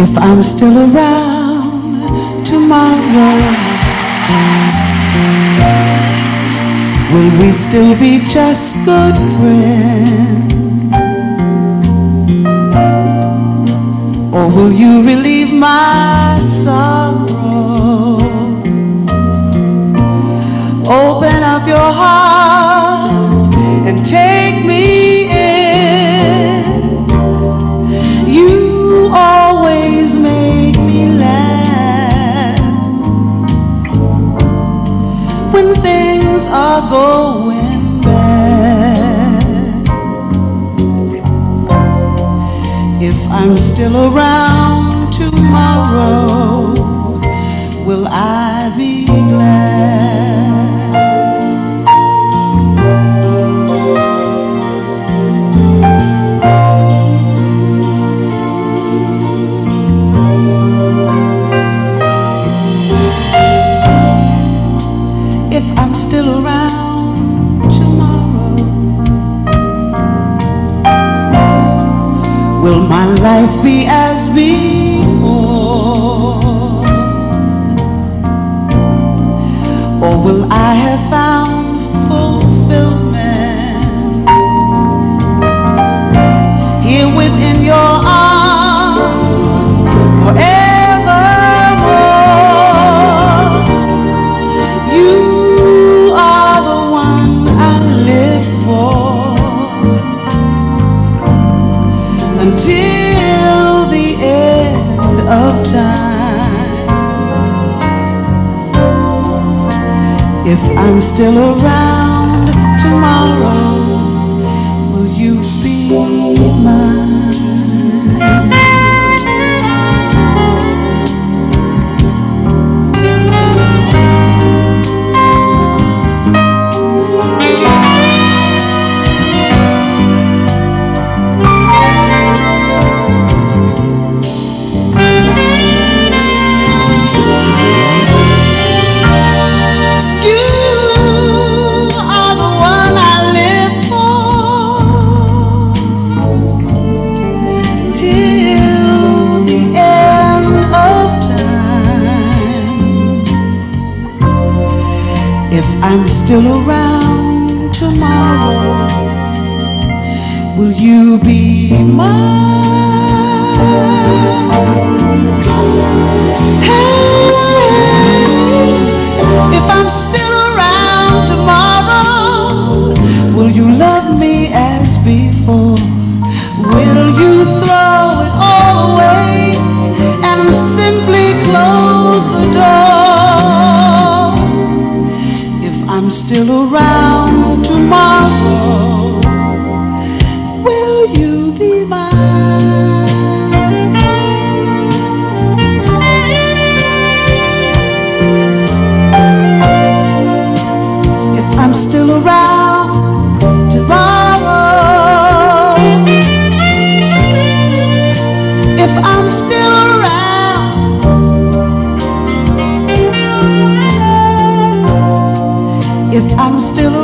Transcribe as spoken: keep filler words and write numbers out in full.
If I'm still around tomorrow, will we still be just good friends? Or will you relieve my sorrow? Open up your heart and take me in. You always make me laugh when things are going bad. If I'm still around tomorrow, will I be glad? If I'm still around tomorrow, will my life be as before? Or will I have found fulfillment here within your arms forevermore? You are the one I live for until the end of time. If I'm still around tomorrow, will you be mine? If I'm still around tomorrow, will you be mine? Hey, if I'm still around tomorrow, will you love me as before? Will you throw it all away and simply close the door? I'm still around tomorrow, will you be mine? If I'm still around tomorrow, if I'm still around, if I'm still